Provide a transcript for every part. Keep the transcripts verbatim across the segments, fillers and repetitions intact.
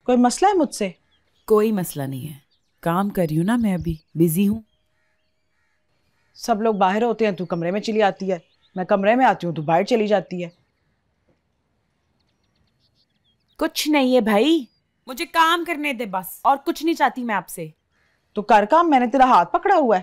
कोई मसला है मुझसे? कोई मसला नहीं है, काम कर रही हूँ ना मैं, अभी बिजी हूँ। सब लोग बाहर होते हैं, तू कमरे में चली आती है। मैं कमरे में आती हूँ, तू बाहर चली जाती है। कुछ नहीं है भाई, मुझे काम करने दे बस, और कुछ नहीं चाहती मैं आपसे। तो कर काम, मैंने तेरा हाथ पकड़ा हुआ है।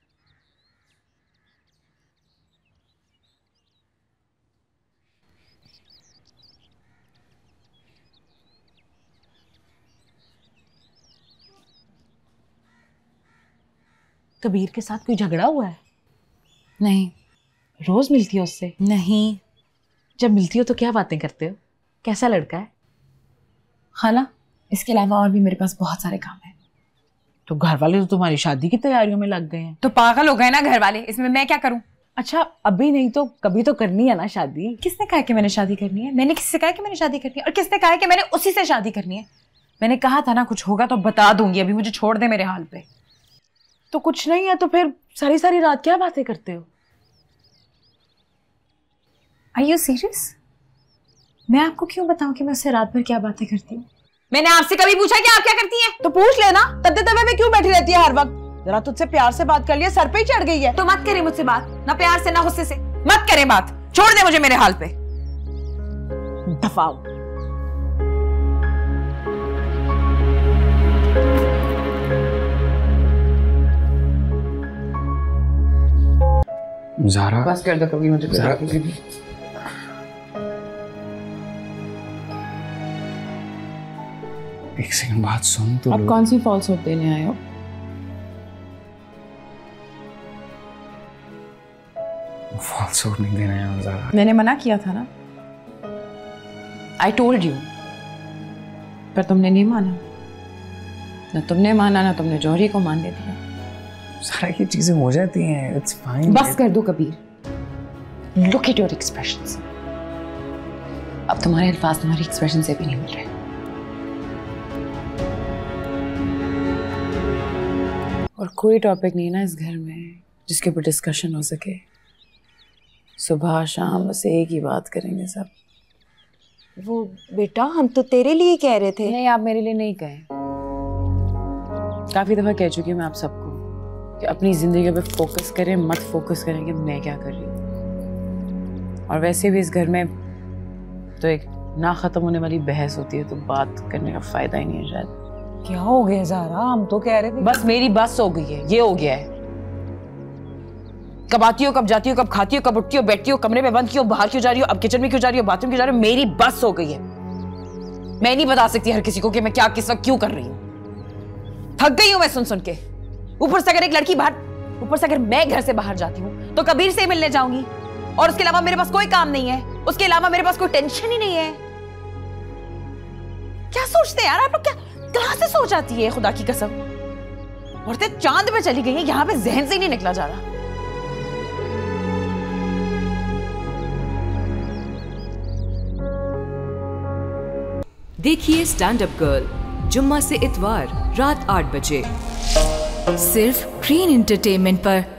कबीर के साथ कोई झगड़ा हुआ है? नहीं। रोज मिलती हो उससे? नहीं। जब मिलती हो तो क्या बातें करते हो? कैसा लड़का है? खाला, इसके अलावा और भी मेरे पास बहुत सारे काम हैं। तो घर वाले तो तुम्हारी शादी की तैयारियों में लग गए हैं। तो पागल हो गए ना घर वाले, इसमें मैं क्या करूं? अच्छा, अभी नहीं तो कभी तो करनी है ना शादी। किसने कहा कि मैंने शादी करनी है? मैंने किससे कहा कि मैंने शादी करनी है? और किसने कहा कि मैंने उसी से शादी करनी है? मैंने कहा था ना कुछ होगा तो बता दूंगी, अभी मुझे छोड़ दे मेरे हाल पे। तो कुछ नहीं है तो फिर सारी सारी रात क्या बातें करते हो? Are you serious? मैं आपको क्यों बताऊं कि मैं उससे रात भर क्या बातें करती हूँ? मैंने आपसे कभी पूछा कि आप क्या करती हैं? तो पूछ लेना, तब तब में क्यों बैठी रहती है हर वक्त? जरा तुझसे प्यार से बात कर लिया, सर पे ही चढ़ गई है। तो मत करे मुझसे बात, ना प्यार से ना गुस्से से, मत करे बात, छोड़ दे मुझे मेरे हाल पे। दफाओ। ज़ारा, बस कर दो कभी मुझे ज़ारा, एक सेकंड बात सुन तो। अब कौन सी फॉल्स होप देने आए हो? फॉल्स होप नहीं देना है ज़ारा। मैंने मना किया था ना, आई टोल्ड यू, पर तुमने नहीं माना। ना तुमने माना ना तुमने जौहरी को मानने दिया। सारा ये चीजें हो जाती हैं, इट्स फाइन। बस कर दो Kabir, look at your expressions. अब तुम्हारे अल्फाज तुम्हारी एक्सप्रेशन से भी नहीं मिल रहे। और कोई टॉपिक नहीं है ना इस घर में जिसके ऊपर डिस्कशन हो सके। सुबह शाम बस एक ही बात करेंगे सब। वो बेटा, हम तो तेरे लिए कह रहे थे। नहीं, आप मेरे लिए नहीं कहे। काफी दफा कह चुकी हूँ मैं आप सबको कि अपनी जिंदगी पे फोकस करें, मत फोकस करें कि मैं क्या कर रही हूँ। और वैसे भी इस घर में तो एक ना खत्म होने वाली बहस होती है, तो बात करने का फायदा ही नहीं है शायद। क्या हो गया ज़ारा? हम तो कह रहे थे बस मेरी बस हो गई है, ये हो गया है। कब आती हो, कब जाती हो, कब खाती हो, कब उठती हो, बैठती हो, कमरे में बंद क्यों, बाहर क्यों जा रही हो, अब किचन में क्यों जा रही हो, बाथरूम क्यों जा रही हो? मेरी बस हो गई है। मैं नहीं बता सकती हर किसी को कि मैं क्या किस वक्त क्यों कर रही हूँ। थक गई हूँ मैं सुन सुन के। ऊपर से अगर एक लड़की बाहर, ऊपर से अगर मैं घर से बाहर जाती हूँ तो कबीर से मिलने जाऊंगी, और उसके अलावा मेरे पास कोई काम नहीं है, उसके अलावा मेरे पास कोई टेंशन ही नहीं है। क्या सोचते हैं यार आप लोग? क्या कहां से सोच आती है, खुदा की कसम। औरतें चांद पे चली गई हैं, यहां पे जहन से ही नहीं निकला जा रहा। देखिए स्टैंड अप गर्ल जुम्मा से इतवार रात आठ बजे सिर्फ ग्रीन एंटरटेनमेंट पर।